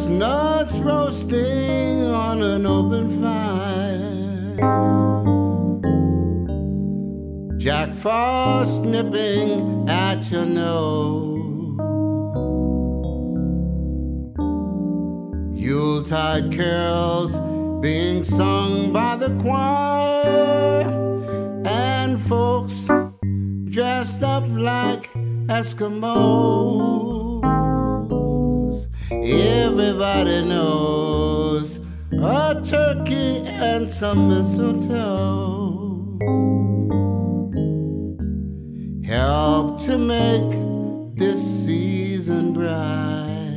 chestnuts roasting on an open fire, Jack Frost nipping at your nose, Yuletide carols being sung by the choir, and folks dressed up like Eskimos. Everybody knows a turkey and some mistletoe help to make this season bright.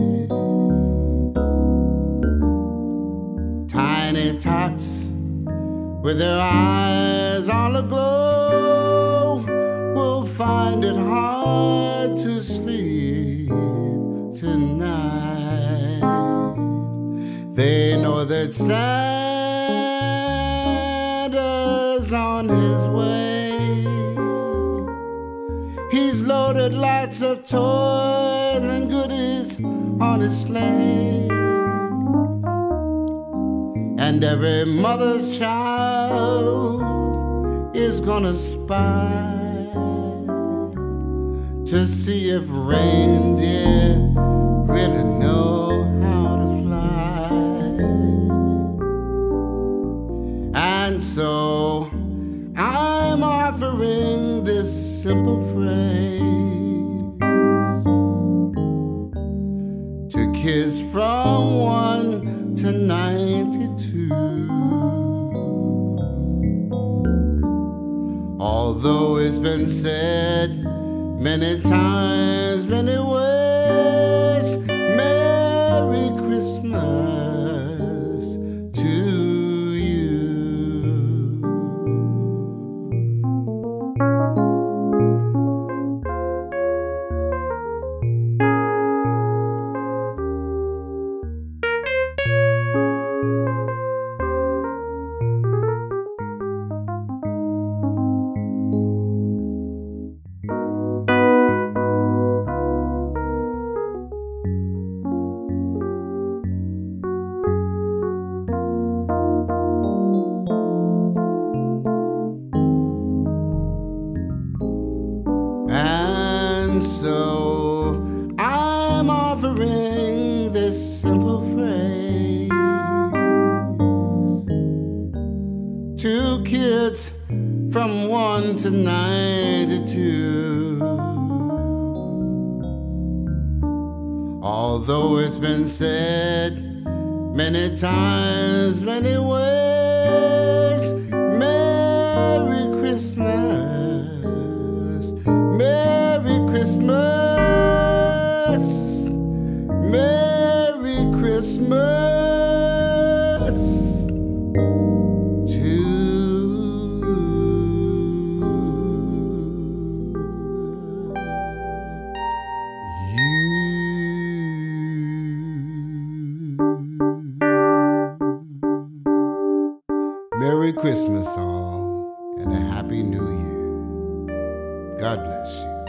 Tiny tots with their eyes all aglow will find it hard to sleep tonight. They know that Santa's on his way. He's loaded lots of toys and goodies on his sleigh, and every mother's child is gonna spy to see if reindeer really know how to fly. And so I'm offering this simple phrase to kids from 1 to 92. Although it's been said many times, many ways, Merry Christmas to you. And so I'm offering this simple phrase to kids from 1 to 92. Although it's been said many times, many ways, Merry Christmas, Merry Christmas, Merry Christmas to you. Merry Christmas all, and a Happy New Year. God bless you.